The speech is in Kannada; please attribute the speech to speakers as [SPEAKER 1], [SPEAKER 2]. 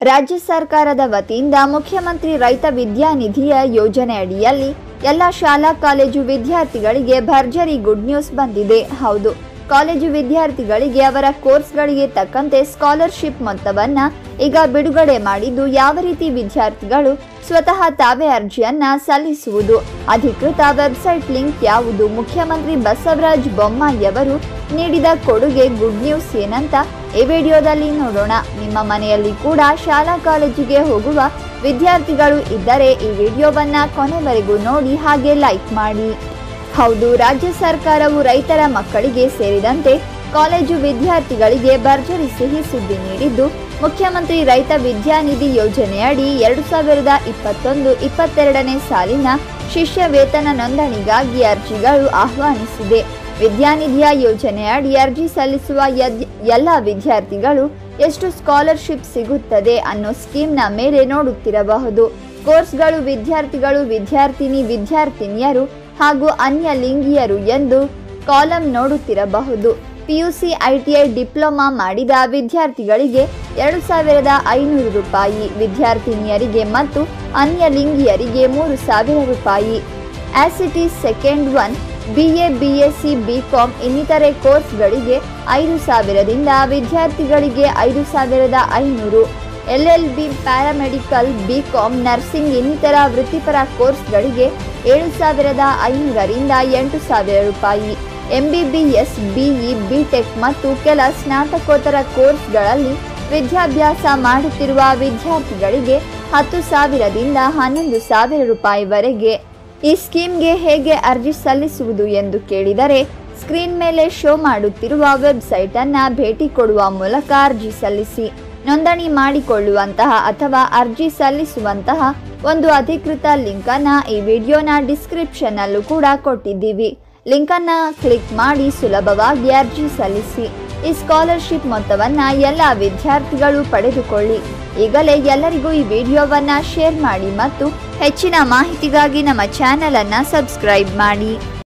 [SPEAKER 1] ರಾಜ್ಯ ಸರ್ಕಾರದ ವತಿಯಿಂದ ಮುಖ್ಯಮಂತ್ರಿ ರೈತ ವಿದ್ಯಾನಿಧಿಯ ಯೋಜನೆ ಅಡಿಯಲ್ಲಿ ಎಲ್ಲ ಶಾಲಾ ಕಾಲೇಜು ವಿದ್ಯಾರ್ಥಿಗಳಿಗೆ ಭರ್ಜರಿ ಗುಡ್ ನ್ಯೂಸ್ ಬಂದಿದೆ. ಹೌದು, ಕಾಲೇಜು ವಿದ್ಯಾರ್ಥಿಗಳಿಗೆ ಅವರ ಕೋರ್ಸ್ಗಳಿಗೆ ತಕ್ಕಂತೆ ಸ್ಕಾಲರ್ಶಿಪ್ ಮೊತ್ತವನ್ನ ಈಗ ಬಿಡುಗಡೆ ಮಾಡಿದ್ದು, ಯಾವ ರೀತಿ ವಿದ್ಯಾರ್ಥಿಗಳು ಸ್ವತಃ ತಾವೇ ಅರ್ಜಿಯನ್ನ ಸಲ್ಲಿಸುವುದು, ಅಧಿಕೃತ ವೆಬ್ಸೈಟ್ ಲಿಂಕ್ ಯಾವುದು, ಮುಖ್ಯಮಂತ್ರಿ ಬಸವರಾಜ ಬೊಮ್ಮಾಯಿ ಅವರು ನೀಡಿದ ಕೊಡುಗೆ ಗುಡ್ ನ್ಯೂಸ್ ಏನಂತ ಈ ವಿಡಿಯೋದಲ್ಲಿ ನೋಡೋಣ. ನಿಮ್ಮ ಮನೆಯಲ್ಲಿ ಕೂಡ ಶಾಲಾ ಕಾಲೇಜಿಗೆ ಹೋಗುವ ವಿದ್ಯಾರ್ಥಿಗಳು ಇದ್ದರೆ ಈ ವಿಡಿಯೋವನ್ನ ಕೊನೆವರೆಗೂ ನೋಡಿ, ಹಾಗೆ ಲೈಕ್ ಮಾಡಿ. ಹೌದು, ರಾಜ್ಯ ಸರ್ಕಾರವು ರೈತರ ಮಕ್ಕಳಿಗೆ ಸೇರಿದಂತೆ ಕಾಲೇಜು ವಿದ್ಯಾರ್ಥಿಗಳಿಗೆ ಭರ್ಜರಿ ಸಿಹಿ ಸುದ್ದಿ ನೀಡಿದ್ದು, ಮುಖ್ಯಮಂತ್ರಿ ರೈತ ವಿದ್ಯಾನಿಧಿ ಯೋಜನೆಯಡಿ 2021-22ನೇ ಸಾಲಿನ ಶಿಷ್ಯ ವೇತನ ನೋಂದಣಿಗಾಗಿ ಅರ್ಜಿಗಳು ಆಹ್ವಾನಿಸಿದೆ. ವಿದ್ಯಾನಿಧಿಯ ಯೋಜನೆಯಡಿ ಅರ್ಜಿ ಸಲ್ಲಿಸುವ ಎಲ್ಲ ವಿದ್ಯಾರ್ಥಿಗಳು ಎಷ್ಟು ಸ್ಕಾಲರ್ಶಿಪ್ ಸಿಗುತ್ತದೆ ಅನ್ನೋ ಸ್ಕೀಮ್ನ ಮೇಲೆ ನೋಡುತ್ತಿರಬಹುದು. ಕೋರ್ಸ್ಗಳು ವಿದ್ಯಾರ್ಥಿಗಳು, ವಿದ್ಯಾರ್ಥಿನಿಯರು ಹಾಗೂ ಅನ್ಯ ಲಿಂಗಿಯರು ಎಂದು ಕಾಲಂ ನೋಡುತ್ತಿರಬಹುದು. ಪಿಯುಸಿ, ಐಟಿಐ, ಡಿಪ್ಲೊಮಾ ಮಾಡಿದ ವಿದ್ಯಾರ್ಥಿಗಳಿಗೆ 2,500 ರೂಪಾಯಿ, ವಿದ್ಯಾರ್ಥಿನಿಯರಿಗೆ ಮತ್ತು ಅನ್ಯ ಲಿಂಗಿಯರಿಗೆ 3,000 ರೂಪಾಯಿ. As it is second one, BA, BSc, BCom ಇನ್ನಿತರೆ ಕೋರ್ಸ್ಗಳಿಗೆ 5,000ದಿಂದ ವಿದ್ಯಾರ್ಥಿಗಳಿಗೆ 5,500, LLB, ಪ್ಯಾರಾಮೆಡಿಕಲ್, BCom, ನರ್ಸಿಂಗ್ ಇನ್ನಿತರ ವೃತ್ತಿಪರ ಕೋರ್ಸ್ಗಳಿಗೆ 7,500ರಿಂದ 8,000 ರೂಪಾಯಿ. MBBS, BE, BTech ಮತ್ತು ಕೆಲ ಸ್ನಾತಕೋತ್ತರ ಕೋರ್ಸ್ಗಳಲ್ಲಿ ವಿದ್ಯಾಭ್ಯಾಸ ಮಾಡುತ್ತಿರುವ ವಿದ್ಯಾರ್ಥಿಗಳಿಗೆ 10,000ದಿಂದ 11,000 ರೂಪಾಯಿವರೆಗೆ. ಈ ಸ್ಕೀಮ್ಗೆ ಹೇಗೆ ಅರ್ಜಿ ಸಲ್ಲಿಸುವುದು ಎಂದು ಕೇಳಿದರೆ, ಸ್ಕ್ರೀನ್ ಮೇಲೆ ಶೋ ಮಾಡುತ್ತಿರುವ ವೆಬ್ಸೈಟ್ ಅನ್ನ ಭೇಟಿ ಕೊಡುವ ಮೂಲಕ ಅರ್ಜಿ ಸಲ್ಲಿಸಿ. ನೋಂದಣಿ ಮಾಡಿಕೊಳ್ಳುವಂತಹ ಅಥವಾ ಅರ್ಜಿ ಸಲ್ಲಿಸುವಂತಹ ಒಂದು ಅಧಿಕೃತ ಲಿಂಕ್ ಅನ್ನ ಈ ವಿಡಿಯೋನ ಡಿಸ್ಕ್ರಿಪ್ಷನ್ ಅಲ್ಲೂ ಕೂಡ ಕೊಟ್ಟಿದ್ದೀವಿ. ಲಿಂಕ್ ಅನ್ನ ಕ್ಲಿಕ್ ಮಾಡಿ ಸುಲಭವಾಗಿ ಅರ್ಜಿ ಸಲ್ಲಿಸಿ. ಈ ಸ್ಕಾಲರ್ಶಿಪ್ ಮೊತ್ತವನ್ನ ಎಲ್ಲ ವಿದ್ಯಾರ್ಥಿಗಳು ಪಡೆದುಕೊಳ್ಳಿ. ಈಗಲೇ ಎಲ್ಲರಿಗೂ ಈ ವಿಡಿಯೋವನ್ನ ಶೇರ್ ಮಾಡಿ ಮತ್ತು ಹೆಚ್ಚಿನ ಮಾಹಿತಿಗಾಗಿ ನಮ್ಮ ಚಾನೆಲ್ ಅನ್ನ ಸಬ್ಸ್ಕ್ರೈಬ್ ಮಾಡಿ.